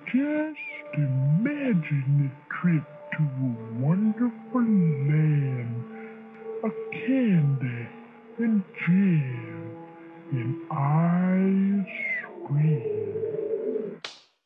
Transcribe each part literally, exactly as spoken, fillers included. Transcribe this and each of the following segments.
Just imagine a trip to a wonderful land, a candy and jam and ice cream.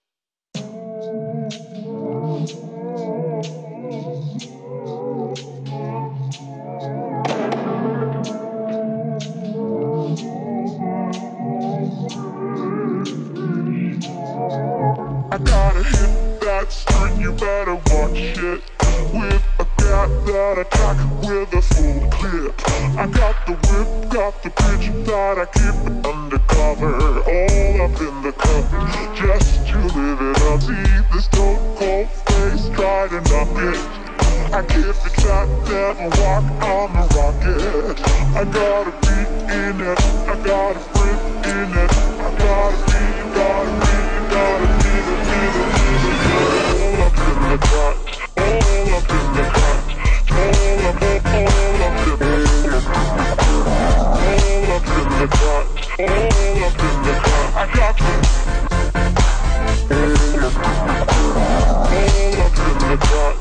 I gotta hit that street, you better watch it. With a cat that I track with a full clip. I got the whip, got the bitch that I keep undercover, all up in the cover, just to live it up. See this stone cold face, try to knock it. I give the cat devil walk on the rocket. I gotta be in it, I gotta breathe in it. I gotta be, gotta be, gotta be the, be the, be the, all up in the cut, all up in the cut, all up, all up in the, all up in the cut, all up in the cut. I got the, all up in the cut.